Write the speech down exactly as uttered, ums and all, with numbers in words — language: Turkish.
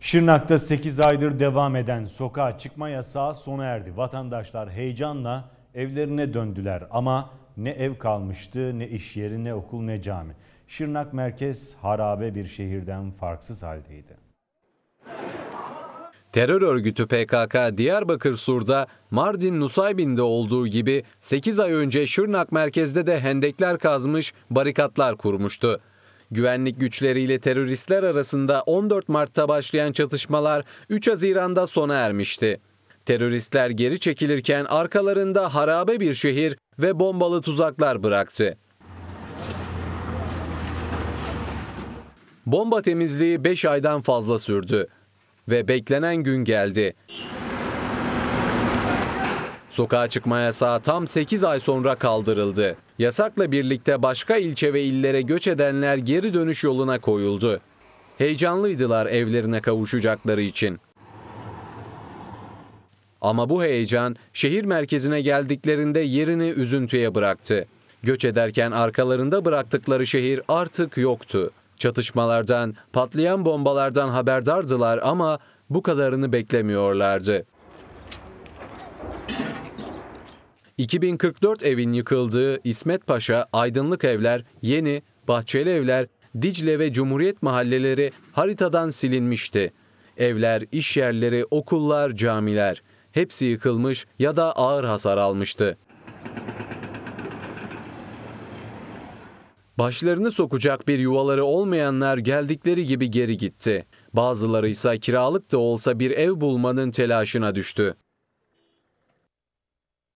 Şırnak'ta sekiz aydır devam eden sokağa çıkma yasağı sona erdi. Vatandaşlar heyecanla evlerine döndüler ama ne ev kalmıştı, ne iş yeri, ne okul, ne cami. Şırnak merkez harabe bir şehirden farksız haldeydi. Terör örgütü P K K Diyarbakır Sur'da, Mardin Nusaybin'de olduğu gibi sekiz ay önce Şırnak merkezde de hendekler kazmış, barikatlar kurmuştu. Güvenlik güçleriyle teröristler arasında on dört Mart'ta başlayan çatışmalar üç Haziran'da sona ermişti. Teröristler geri çekilirken arkalarında harabe bir şehir ve bombalı tuzaklar bıraktı. Bomba temizliği beş aydan fazla sürdü ve beklenen gün geldi. Sokağa çıkma yasağı tam sekiz ay sonra kaldırıldı. Yasakla birlikte başka ilçe ve illere göç edenler geri dönüş yoluna koyuldu. Heyecanlıydılar evlerine kavuşacakları için. Ama bu heyecan şehir merkezine geldiklerinde yerini üzüntüye bıraktı. Göç ederken arkalarında bıraktıkları şehir artık yoktu. Çatışmalardan, patlayan bombalardan haberdardılar ama bu kadarını beklemiyorlardı. iki bin kırk dört evin yıkıldığı İsmet Paşa, Aydınlık Evler, Yeni, Bahçeli Evler, Dicle ve Cumhuriyet mahalleleri haritadan silinmişti. Evler, iş yerleri, okullar, camiler hepsi yıkılmış ya da ağır hasar almıştı. Başlarını sokacak bir yuvaları olmayanlar geldikleri gibi geri gitti. Bazıları ise kiralık da olsa bir ev bulmanın telaşına düştü.